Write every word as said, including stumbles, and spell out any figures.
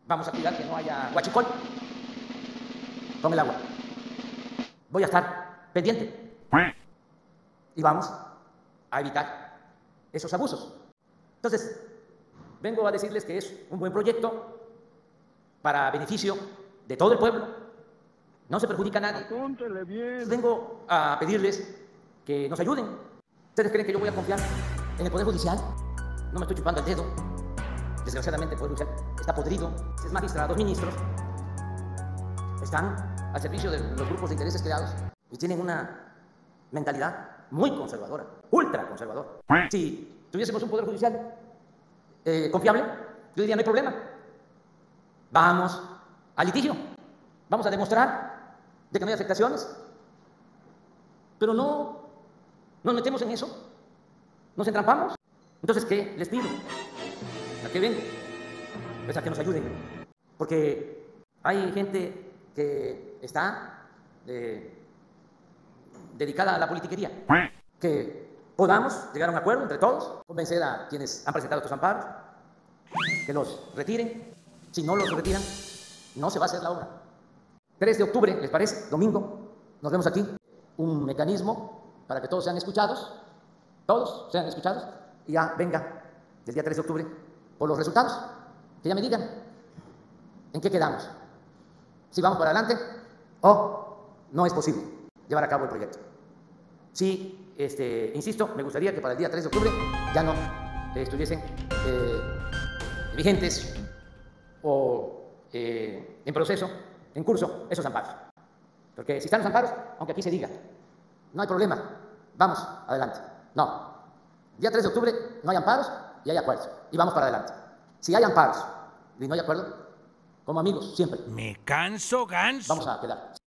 Vamos a cuidar que no haya huachicol con el agua. Voy a estar pendiente. Y vamos a evitar esos abusos. Entonces, vengo a decirles que es un buen proyecto para beneficio de todo el pueblo. No se perjudica a nadie. Apúntele bien. Vengo a pedirles que nos ayuden. ¿Ustedes creen que yo voy a confiar en el Poder Judicial? No me estoy chupando el dedo. Desgraciadamente el Poder Judicial está podrido. Es magistrados, ministros. Están al servicio de los grupos de intereses creados y tienen una mentalidad muy conservadora, ultra conservadora. Si tuviésemos un Poder Judicial eh, confiable, yo diría no hay problema. Vamos al litigio. Vamos a demostrar de que no hay afectaciones. Pero no nos metemos en eso. Nos entrampamos. Entonces, ¿qué les pido? ¿A qué vengo? Pues a que nos ayuden. Porque hay gente que está eh, dedicada a la politiquería. Que podamos llegar a un acuerdo entre todos, convencer a quienes han presentado estos amparos, que los retiren. Si no los retiran, no se va a hacer la obra. tres de octubre, ¿les parece? Domingo, nos vemos aquí. Un mecanismo para que todos sean escuchados, todos sean escuchados, y ya venga el día tres de octubre por los resultados, que ya me digan en qué quedamos, si vamos para adelante o no es posible llevar a cabo el proyecto. Sí, este, insisto, me gustaría que para el día tres de octubre ya no eh, estuviesen eh, vigentes o eh, en proceso, en curso, esos amparos. Porque si están los amparos, aunque aquí se diga, no hay problema, vamos adelante. No, día tres de octubre no hay amparos y hay acuerdos, y vamos para adelante. Si hay amparos y no hay acuerdo, como amigos, siempre. Me canso ganso. Vamos a quedar.